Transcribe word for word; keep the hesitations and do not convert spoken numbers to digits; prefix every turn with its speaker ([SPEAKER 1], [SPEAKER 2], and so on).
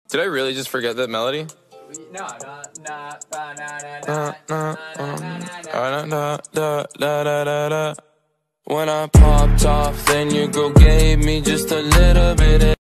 [SPEAKER 1] Did I really just forget that melody?
[SPEAKER 2] No, no, no, na,
[SPEAKER 1] Uh, uh, um, uh, da, da, da, da, da, da. When I popped off, then your girl gave me just a little bit of